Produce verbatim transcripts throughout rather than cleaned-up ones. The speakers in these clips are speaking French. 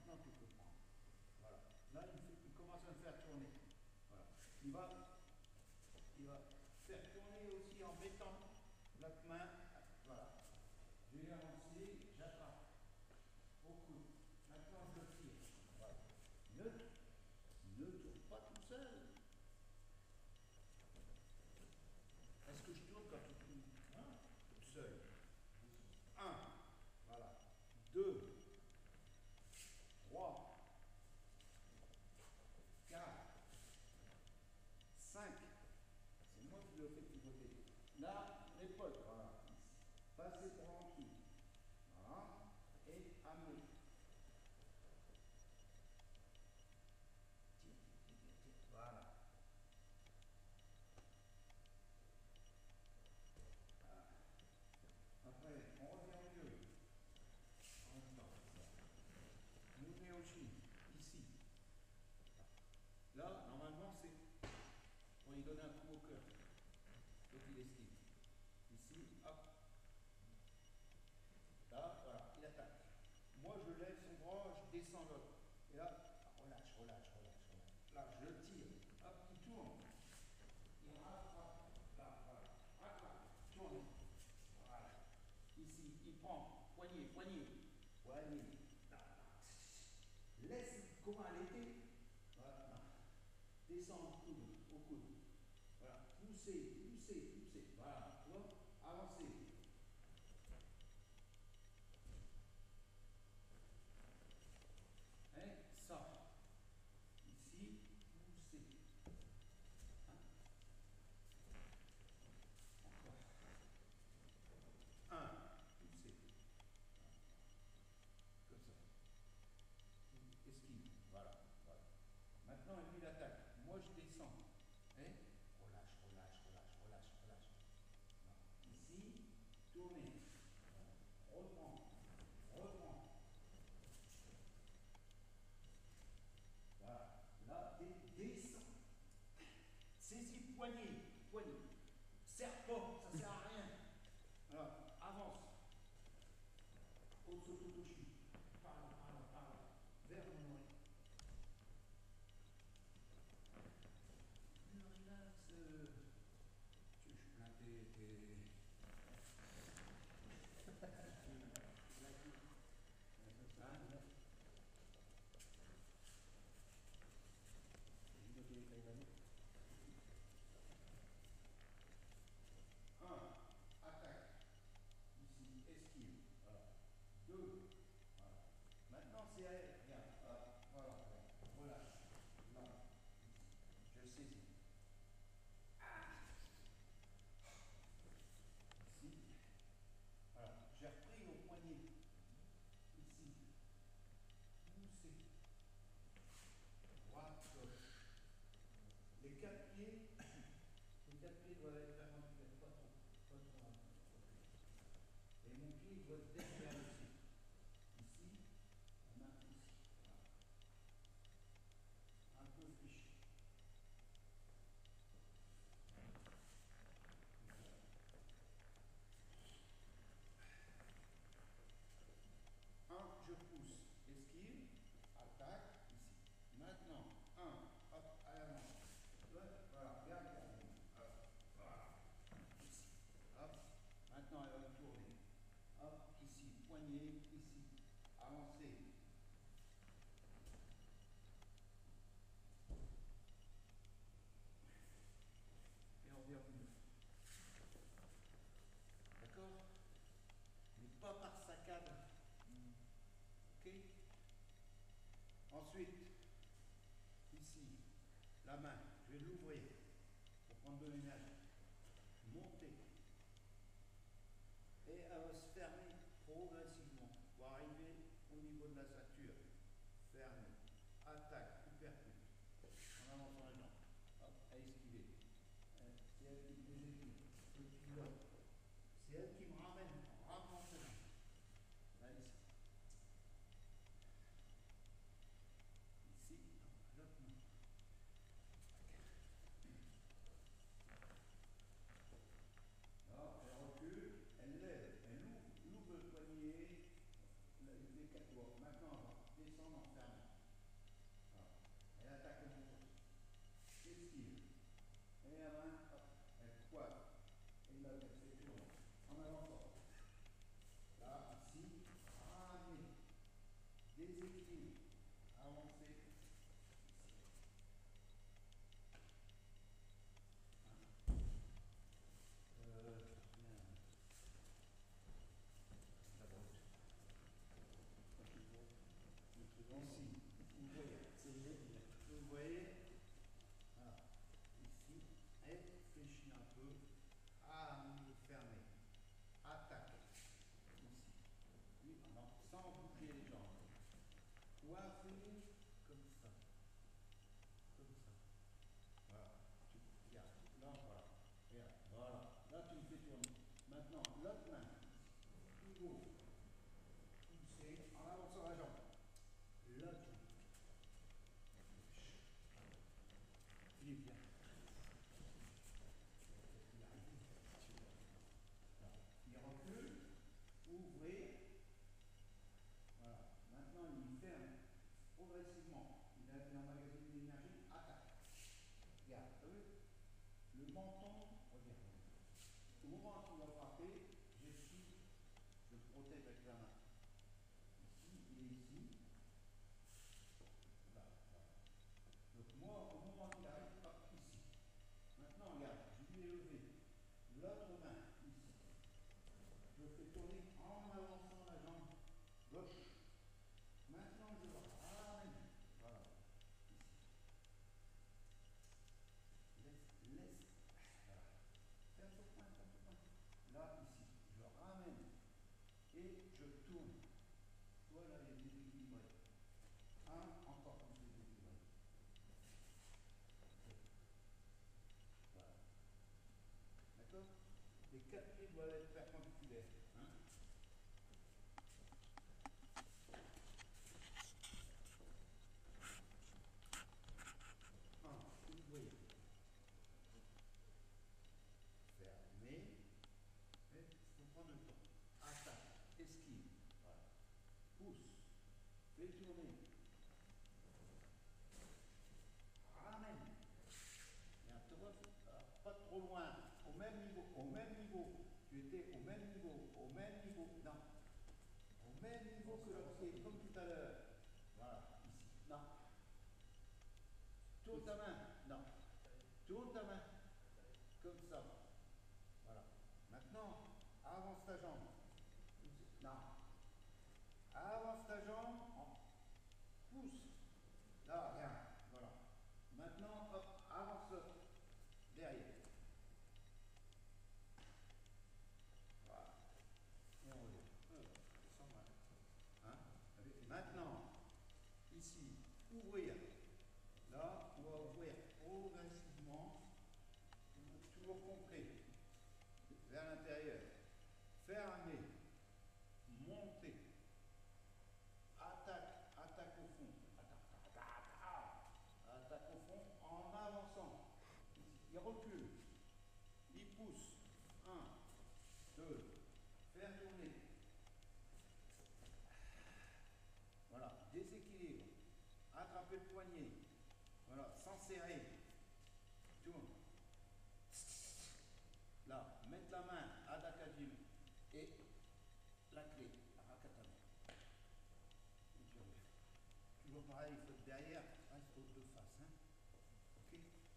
maintenant tu peux prendre. Voilà. Là, il, fait, il commence à me faire tourner. Voilà. Il va, il va faire tourner aussi en mettant l'autre main. Voilà. Je vais avancer, j'attrape au coude. Maintenant, je tire. Voilà. Ne, ne tourne pas tout seul. Est-ce que je tourne quand tu tournes hein? Tout seul. Un. Voilà. Deux. Trois. Quatre. Cinq. C'est moi qui le fais pivoter. Là, l'épaule. Voilà. Passez tranquille. Voilà. Et amenez. Tire, tire, tire, tire. Voilà. Après, on revient au milieu. En même temps. Montez au chine. Ici. Là, normalement, c'est pour lui donner un coup au cœur. Donc il esquive. Ici, hop. Là, voilà, il attaque. Moi, je lève son bras, je descends l'autre. Et là, relâche, relâche, relâche, relâche. Là, je tire. Hop, il tourne. Il rattrape. Là, voilà. Rattrape. Tourne. Voilà. Ici, il prend. Poignet, poignet. Poignet. Là, là. Laisse comment elle était. Voilà. Descends au coude, au coude. Voilà. Poussez, poussez, poussez. Voilà. Tu vois, avancez. Et ça. Ici, poussez. Hein? Encore. Un. Poussez. Comme ça. Esquive. Voilà. Voilà. Maintenant, lui, il attaque. Moi, je descends. Et relâche, relâche, relâche, relâche, relâche. Non. Ici, tournez. Reprends. Reprends. Voilà. Là, descends. Saisis poignet. Poignet. Serre pas, ça sert à rien. Alors, avance. Otsutotoshi. Par là, par là, par là. Vers mon oreille. Relax. Tu je plains tes. tes... Un, attaque. Ici, esquive. Voilà. Deux. Voilà. Maintenant, c'est à elle. Regarde. Voilà. Voilà. Là. Je saisis. Ah. Ici. Voilà. J'ai repris au poignet. Ici. Poussez. Droite, gauche. Les quatre pieds, les quatre pieds doivent être perpendiculaires, pas trop, pas trop, pas trop. Et mon pied doit être derrière aussi. Ici, la main ici. Voilà. Un peu fléchi. Un, je pousse, esquive, attaque, ici. Maintenant, un, hop, à l'avant. Voilà, regarde, regarde. Voilà. Ici. Hop. Maintenant, elle va tourner. Hop, ici, poignet, ici. Avancez. Et on revient au milieu. D'accord? Mais pas par saccade. Ok? Ensuite, ici, la main, je vais l'ouvrir pour prendre de l'énergie. Monter. Et elle va se fermer progressivement pour arriver au niveau de la ceinture. Fermer. Attaque, uppercut. En avançant les jambes. Hop, à esquiver. C'est elle qui me déséquilibre. Le pilote. C'est elle qui me ramène en ramenant ses jambes. Là, ici. Ici, l'autre main. Alors, elle recule, elle lève, elle ouvre, ouvre le poignet, les quatre doigts. Maintenant, on va descendre en déséquilibre, avancez. Ici, vous voyez, vous voyez, voilà, ici, réfléchis un peu, à niveau fermé, attaque, ici, oui, non, sans bouger les jambes, coiffez comme ça, comme ça, voilà, tu regardes, là, voilà, regarde, voilà, là tu me fais tourner, maintenant, l'autre main, plus haut, poussez, en avançant la jambe, l'autre jambe. Philippe, viens. Il recule, ouvrez. Voilà. Maintenant, il ferme progressivement. Il a emmagasiné de l'énergie. Attaque. Regarde, t'as vu? Le menton, regarde. Au moment où il va frapper, j'esquive, je le protège avec la main. Ici et ici. Là, là. Donc moi, au moment qu'il arrive, hop, ici. Maintenant, regarde, je lui ai levé l'autre main, ici. Je fais tourner en avançant la jambe gauche. Maintenant, je ramène. Voilà. Ici. Laisse, laisse. Voilà. Fais un peu point, fais un peu point. Là, ici. Je ramène. Et je tourne. Voilà, il est déséquilibré. Un, encore plus déséquilibré. Voilà. D'accord? Les quatre pieds doivent être perpendiculaires. Hein? Un, vous voyez. Fermez. Mais il faut prendre le temps. Attaque, esquive. Voilà. Pousse. Fais tourner. Ramène. Et un tour, pas trop loin. Au même niveau. Au même niveau. Tu étais au même niveau. Au même niveau. Non. Au même niveau que l'autre pied, comme tout à l'heure. Voilà. Ici. Non. Tourne ta main. Non. Tourne ta main. Comme ça. Voilà. Maintenant, avance ta jambe. Non. Avance ta jambe. Pousse. Là, rien. Voilà. Maintenant, hop, avance l'autre. Derrière. Voilà. Et on revient. Sans mal. Hein? Maintenant, ici, ouvrir. Là, on va ouvrir progressivement, toujours complet, vers l'intérieur. Fermer, monter, attaque, attaque au fond, attaque, attaque, attaque au fond en avançant. Il recule, il pousse. Un, deux, faire tourner. Voilà, déséquilibre. Attraper le poignet. Voilà, sans serrer. Tourne. Là, mettre la main à Dakajim et la clé, à Rakatame. Et tu reviens. Toujours pareil, il faut être derrière, reste aux deux faces. Hein. Ok?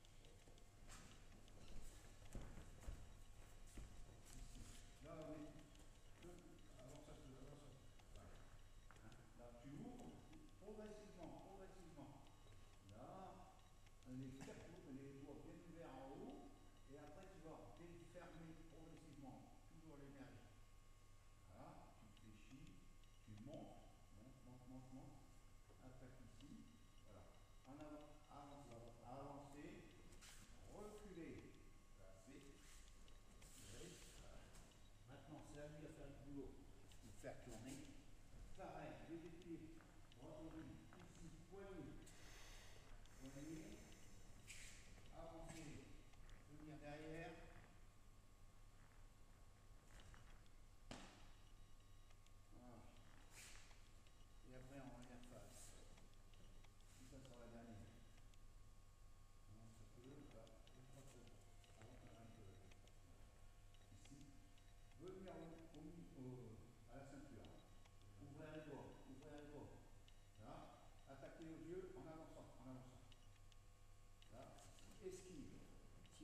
Là, oui. Avant ça, je avant ça. Voilà. Hein? Là, tu ouvres progressivement, progressivement. Là, les quatre les doigts bien ouverts en haut, et après tu vas fermer progressivement, toujours l'énergie. Voilà, tu fléchis, tu montes, monte, monte, monte, monte, attaque ici, voilà. En avant, avance, avancer, reculer, placer, voilà. Maintenant, c'est à lui à faire le boulot, de faire tourner. Pareil, les deux pieds, retourner, ici, poignet, poignet, avancer, venir derrière. Voilà. Et après, on revient face. Et ça sera la dernière. Non, ça peut, là, pas trop. Avant, un peu. Ici. Venir au, au, au, à la ceinture. Ouvrez les doigts, ouvrez les doigts.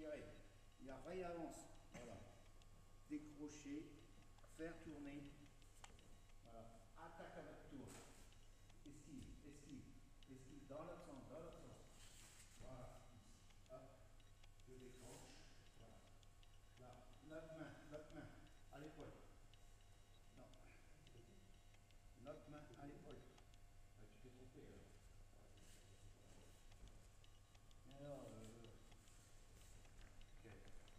tirer. Il réavance. Voilà. Décrocher, faire tourner. Voilà. Attaque à votre tour. Esquive, esquive, esquive dans l'autre sens, dans l'autre sens. Voilà. Hop. Je décroche. Voilà. Là, l'autre main, l'autre main, à l'épaule. Non. L'autre main à l'épaule. Ah, tu t'es trompé alors. Alors, euh, ok.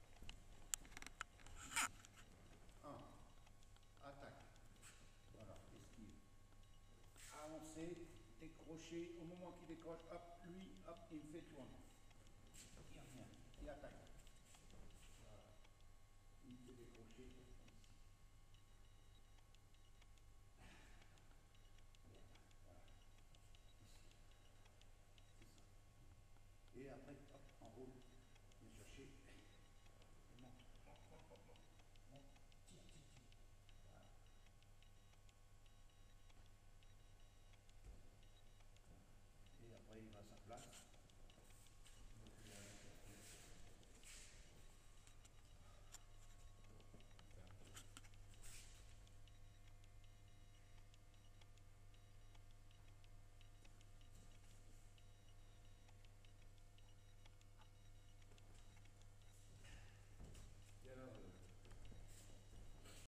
un. Attaque. Voilà, esquive. Avancer, décrocher. Au moment qu'il décroche, hop, lui, hop, il me fait tourner. Il revient, il attaque.